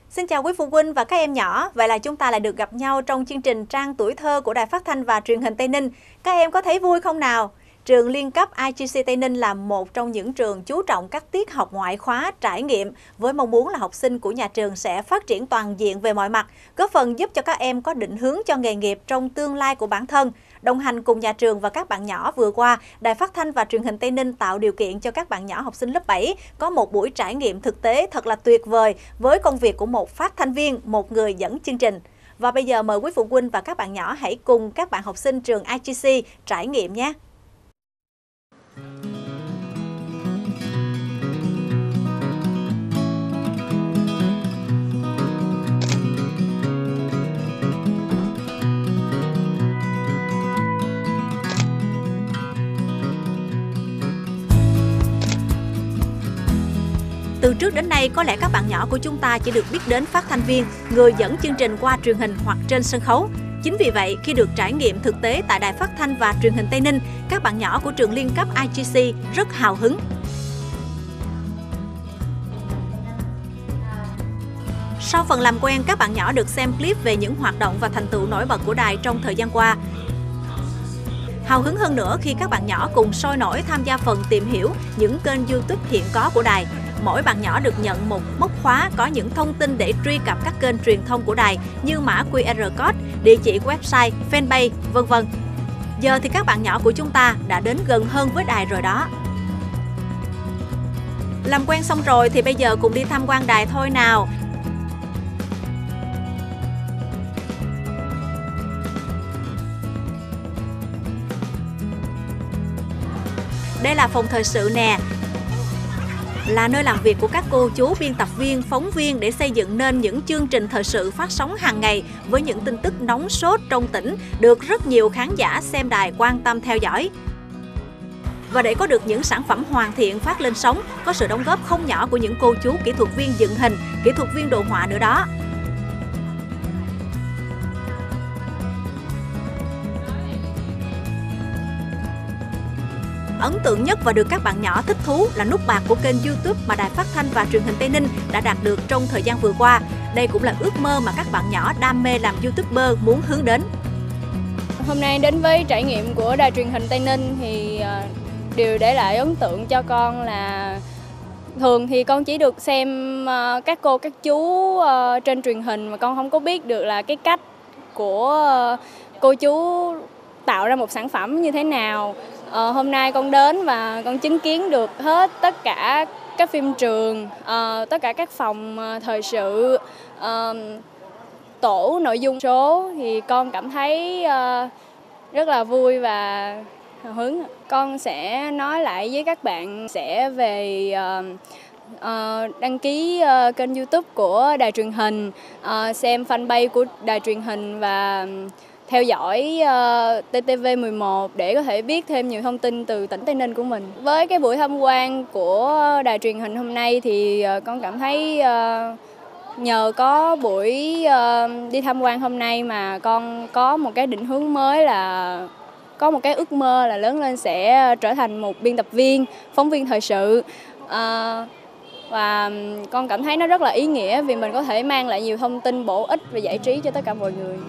Xin chào quý phụ huynh và các em nhỏ. Vậy là chúng ta lại được gặp nhau trong chương trình Trang Tuổi Thơ của Đài Phát thanh và Truyền hình Tây Ninh. Các em có thấy vui không nào? Trường liên cấp IGC Tây Ninh là một trong những trường chú trọng các tiết học ngoại khóa trải nghiệm với mong muốn là học sinh của nhà trường sẽ phát triển toàn diện về mọi mặt, góp phần giúp cho các em có định hướng cho nghề nghiệp trong tương lai của bản thân. Đồng hành cùng nhà trường và các bạn nhỏ vừa qua, Đài Phát thanh và Truyền hình Tây Ninh tạo điều kiện cho các bạn nhỏ học sinh lớp 7 có một buổi trải nghiệm thực tế thật là tuyệt vời với công việc của một phát thanh viên, một người dẫn chương trình. Và bây giờ mời quý phụ huynh và các bạn nhỏ hãy cùng các bạn học sinh trường IGC trải nghiệm nhé. Từ trước đến nay, có lẽ các bạn nhỏ của chúng ta chỉ được biết đến phát thanh viên, người dẫn chương trình qua truyền hình hoặc trên sân khấu. Chính vì vậy, khi được trải nghiệm thực tế tại Đài Phát thanh và Truyền hình Tây Ninh, các bạn nhỏ của trường liên cấp IGC rất hào hứng. Sau phần làm quen, các bạn nhỏ được xem clip về những hoạt động và thành tựu nổi bật của đài trong thời gian qua. Hào hứng hơn nữa khi các bạn nhỏ cùng sôi nổi tham gia phần tìm hiểu những kênh YouTube hiện có của đài. Mỗi bạn nhỏ được nhận một móc khóa có những thông tin để truy cập các kênh truyền thông của đài như mã QR code, địa chỉ website, fanpage, v.v. Giờ thì các bạn nhỏ của chúng ta đã đến gần hơn với đài rồi đó. Làm quen xong rồi thì bây giờ cùng đi tham quan đài thôi nào. Đây là phòng thời sự nè, là nơi làm việc của các cô chú biên tập viên, phóng viên để xây dựng nên những chương trình thời sự phát sóng hàng ngày với những tin tức nóng sốt trong tỉnh được rất nhiều khán giả xem đài quan tâm theo dõi. Và để có được những sản phẩm hoàn thiện phát lên sóng, có sự đóng góp không nhỏ của những cô chú kỹ thuật viên dựng hình, kỹ thuật viên đồ họa nữa đó. Ấn tượng nhất và được các bạn nhỏ thích thú là nút bạc của kênh YouTube mà Đài Phát thanh và Truyền hình Tây Ninh đã đạt được trong thời gian vừa qua. Đây cũng là ước mơ mà các bạn nhỏ đam mê làm YouTuber muốn hướng đến. Hôm nay đến với trải nghiệm của Đài Truyền hình Tây Ninh thì điều để lại ấn tượng cho con là thường thì con chỉ được xem các cô các chú trên truyền hình mà con không có biết được là cái cách của cô chú tạo ra một sản phẩm như thế nào. Hôm nay con đến và con chứng kiến được hết tất cả các phim trường, tất cả các phòng thời sự, tổ nội dung số thì con cảm thấy rất là vui và hào hứng. Con sẽ nói lại với các bạn sẽ về đăng ký kênh YouTube của đài truyền hình, xem fanpage của đài truyền hình và theo dõi TTV11 để có thể biết thêm nhiều thông tin từ tỉnh Tây Ninh của mình. Với cái buổi tham quan của đài truyền hình hôm nay thì con cảm thấy nhờ có buổi đi tham quan hôm nay mà con có một cái định hướng mới, là có một cái ước mơ là lớn lên sẽ trở thành một biên tập viên, phóng viên thời sự. Và con cảm thấy nó rất là ý nghĩa vì mình có thể mang lại nhiều thông tin bổ ích và giải trí cho tất cả mọi người.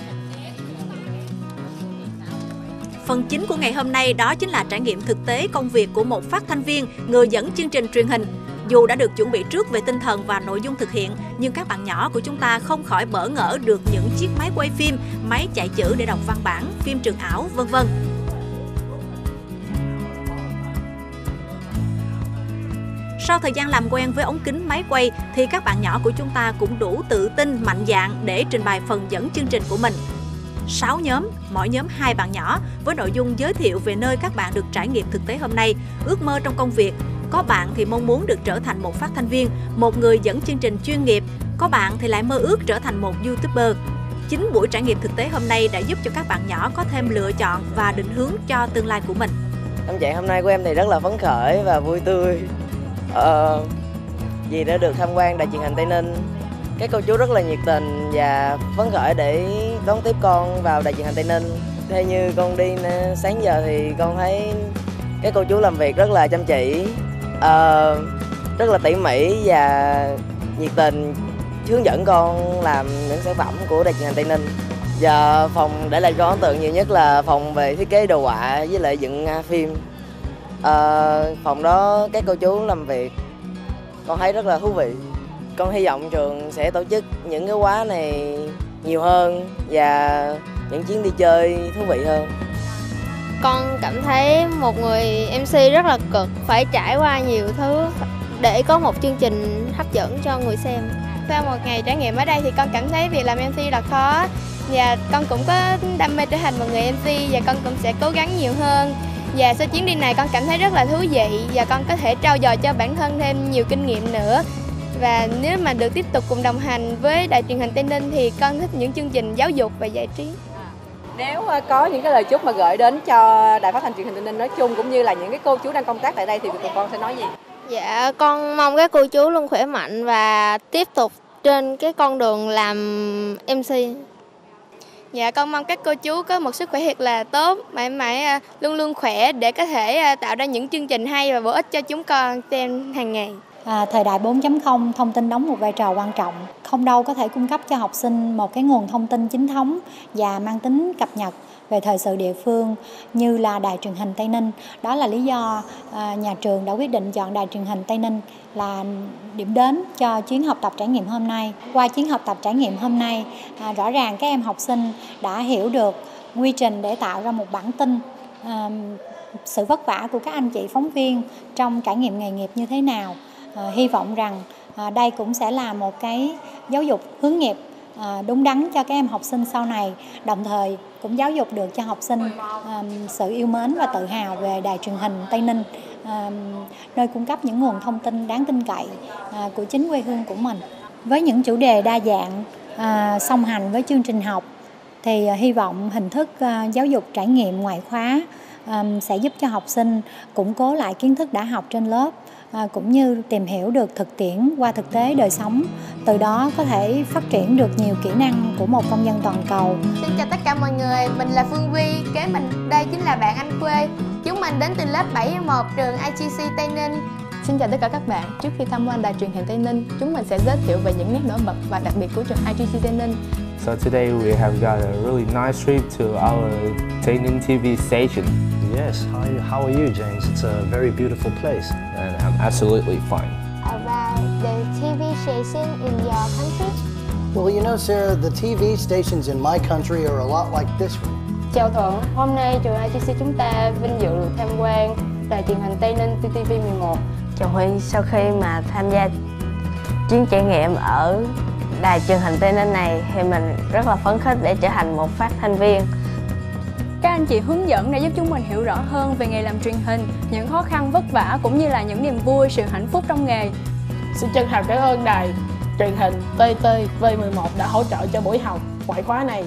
Phần chính của ngày hôm nay đó chính là trải nghiệm thực tế công việc của một phát thanh viên, người dẫn chương trình truyền hình. Dù đã được chuẩn bị trước về tinh thần và nội dung thực hiện, nhưng các bạn nhỏ của chúng ta không khỏi bỡ ngỡ được những chiếc máy quay phim, máy chạy chữ để đọc văn bản, phim trường ảo, v.v. Sau thời gian làm quen với ống kính máy quay thì các bạn nhỏ của chúng ta cũng đủ tự tin, mạnh dạn để trình bày phần dẫn chương trình của mình. 6 nhóm, mỗi nhóm 2 bạn nhỏ với nội dung giới thiệu về nơi các bạn được trải nghiệm thực tế hôm nay, ước mơ trong công việc. Có bạn thì mong muốn được trở thành một phát thanh viên, một người dẫn chương trình chuyên nghiệp. Có bạn thì lại mơ ước trở thành một YouTuber. Chính buổi trải nghiệm thực tế hôm nay đã giúp cho các bạn nhỏ có thêm lựa chọn và định hướng cho tương lai của mình. Tâm trạng hôm nay của em thì rất là phấn khởi và vui tươi vì đã được tham quan đài truyền hình Tây Ninh. Các cô chú rất là nhiệt tình và phấn khởi để đón tiếp con vào đài truyền hình Tây Ninh. Theo như con đi sáng giờ thì con thấy các cô chú làm việc rất là chăm chỉ, rất là tỉ mỉ và nhiệt tình hướng dẫn con làm những sản phẩm của Đài truyền hình Tây Ninh. Và phòng để lại cho ấn tượng nhiều nhất là phòng về thiết kế đồ họa với lại dựng phim. Phòng đó các cô chú làm việc con thấy rất là thú vị. Con hy vọng trường sẽ tổ chức những cái khóa này nhiều hơn và những chuyến đi chơi thú vị hơn. Con cảm thấy một người MC rất là cực, phải trải qua nhiều thứ để có một chương trình hấp dẫn cho người xem. Sau một ngày trải nghiệm ở đây thì con cảm thấy việc làm MC là khó, và con cũng có đam mê trở thành một người MC và con cũng sẽ cố gắng nhiều hơn. Và sau chuyến đi này con cảm thấy rất là thú vị và con có thể trau dồi cho bản thân thêm nhiều kinh nghiệm nữa. Và nếu mà được tiếp tục cùng đồng hành với Đài truyền hình Tây Ninh thì con thích những chương trình giáo dục và giải trí. Nếu có những cái lời chúc mà gửi đến cho Đài Phát thanh Truyền hình Tây Ninh nói chung cũng như là những cái cô chú đang công tác tại đây thì tụi con sẽ nói gì? Dạ, con mong các cô chú luôn khỏe mạnh và tiếp tục trên cái con đường làm MC. Dạ, con mong các cô chú có một sức khỏe thật là tốt, mãi mãi luôn luôn khỏe để có thể tạo ra những chương trình hay và bổ ích cho chúng con xem hàng ngày. Thời đại 4.0, thông tin đóng một vai trò quan trọng. Không đâu có thể cung cấp cho học sinh một cái nguồn thông tin chính thống và mang tính cập nhật về thời sự địa phương như là Đài truyền hình Tây Ninh. Đó là lý do nhà trường đã quyết định chọn Đài truyền hình Tây Ninh là điểm đến cho chuyến học tập trải nghiệm hôm nay. Qua chuyến học tập trải nghiệm hôm nay, rõ ràng các em học sinh đã hiểu được quy trình để tạo ra một bản tin, sự vất vả của các anh chị phóng viên trong trải nghiệm nghề nghiệp như thế nào. Hy vọng rằng đây cũng sẽ là một cái giáo dục hướng nghiệp đúng đắn cho các em học sinh sau này, đồng thời cũng giáo dục được cho học sinh sự yêu mến và tự hào về Đài truyền hình Tây Ninh, nơi cung cấp những nguồn thông tin đáng tin cậy của chính quê hương của mình. Với những chủ đề đa dạng song hành với chương trình học thì hy vọng hình thức giáo dục trải nghiệm ngoại khóa sẽ giúp cho học sinh củng cố lại kiến thức đã học trên lớp, cũng như tìm hiểu được thực tiễn qua thực tế đời sống, từ đó có thể phát triển được nhiều kỹ năng của một công dân toàn cầu. Xin chào tất cả mọi người, mình là Phương Vi, kế mình đây chính là bạn Anh Quê. Chúng mình đến từ lớp 7-1 trường IGC Tây Ninh. Xin chào tất cả các bạn, trước khi tham quan Đài truyền hình Tây Ninh, chúng mình sẽ giới thiệu về những nét nổi bật và đặc biệt của trường IGC Tây Ninh. So today we have got a really nice trip to our Tây Ninh TV station. Yes, how are you, James? It's a very beautiful place. And I'm absolutely fine. About the TV station in your country? Well, you know, Sarah, the TV stations in my country are a lot like this one. Chào Thuận, hôm nay trường IGC chúng ta vinh dự được tham quan Đài truyền hình Tây Ninh TTV11. Chào Huy, sau khi mà tham gia chuyến trải nghiệm ở Đài truyền hình Tây Ninh này thì mình rất là phấn khích để trở thành một phát thanh viên. Các anh chị hướng dẫn đã giúp chúng mình hiểu rõ hơn về nghề làm truyền hình, những khó khăn vất vả cũng như là những niềm vui, sự hạnh phúc trong nghề. Xin chân thành cảm ơn Đài truyền hình TTV11 đã hỗ trợ cho buổi học ngoại khóa này.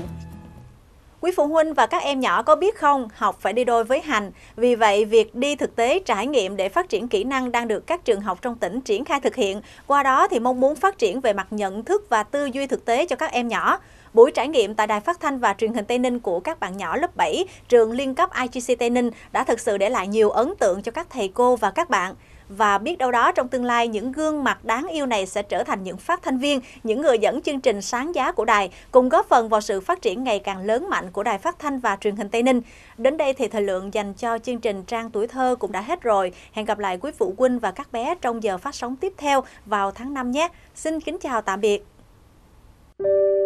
Quý phụ huynh và các em nhỏ có biết không, học phải đi đôi với hành. Vì vậy, việc đi thực tế trải nghiệm để phát triển kỹ năng đang được các trường học trong tỉnh triển khai thực hiện. Qua đó thì mong muốn phát triển về mặt nhận thức và tư duy thực tế cho các em nhỏ. Buổi trải nghiệm tại Đài Phát thanh và Truyền hình Tây Ninh của các bạn nhỏ lớp 7, trường liên cấp IGC Tây Ninh đã thực sự để lại nhiều ấn tượng cho các thầy cô và các bạn. Và biết đâu đó trong tương lai, những gương mặt đáng yêu này sẽ trở thành những phát thanh viên, những người dẫn chương trình sáng giá của đài, cùng góp phần vào sự phát triển ngày càng lớn mạnh của Đài Phát thanh và Truyền hình Tây Ninh. Đến đây thì thời lượng dành cho chương trình Trang Tuổi Thơ cũng đã hết rồi. Hẹn gặp lại quý phụ huynh và các bé trong giờ phát sóng tiếp theo vào tháng 5 nhé. Xin kính chào tạm biệt.